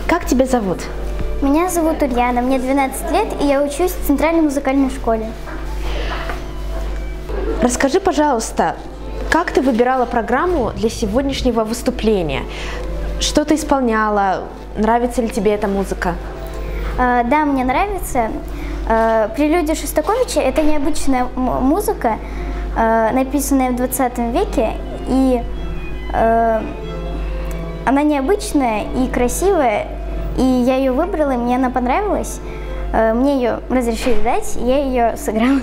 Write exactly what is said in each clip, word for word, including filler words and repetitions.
Как тебя зовут? Меня зовут Ульяна, мне двенадцать лет, и я учусь в Центральной музыкальной школе. Расскажи, пожалуйста, как ты выбирала программу для сегодняшнего выступления? Что ты исполняла? Нравится ли тебе эта музыка? Э, да, мне нравится. Э, Прелюдия Шостаковича – это необычная музыка, э, написанная в двадцатом веке, и э, она необычная и красивая, и я ее выбрала, и мне она понравилась. Э, мне ее разрешили дать, и я ее сыграла.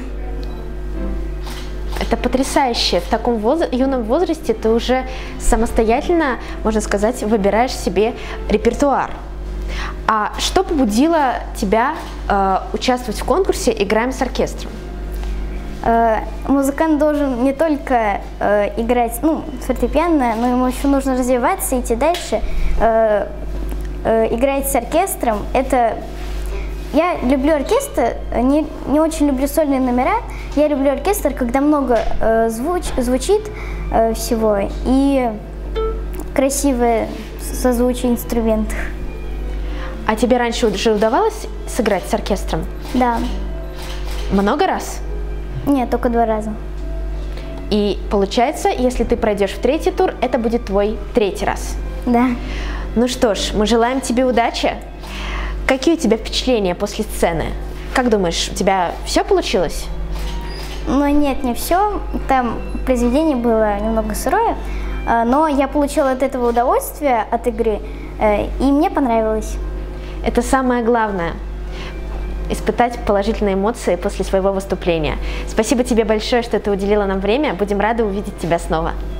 Это потрясающе. В таком воз... юном возрасте ты уже самостоятельно, можно сказать, выбираешь себе репертуар. А что побудило тебя э, участвовать в конкурсе «Играем с оркестром»? Э, музыкант должен не только э, играть, ну, фортепиано, но ему еще нужно развиваться, идти дальше. Э, э, играть с оркестром – это… Я люблю оркестр, не, не очень люблю сольные номера. Я люблю оркестр, когда много э, звуч, звучит э, всего и красивое созвучие инструментов. А тебе раньше уже удавалось сыграть с оркестром? Да. Много раз? Нет, только два раза. И получается, если ты пройдешь в третий тур, это будет твой третий раз? Да. Ну что ж, мы желаем тебе удачи. Какие у тебя впечатления после сцены? Как думаешь, у тебя все получилось? Ну нет, не все. Там произведение было немного сырое, но я получила от этого удовольствие, от игры, и мне понравилось. Это самое главное – испытать положительные эмоции после своего выступления. Спасибо тебе большое, что ты уделила нам время. Будем рады увидеть тебя снова.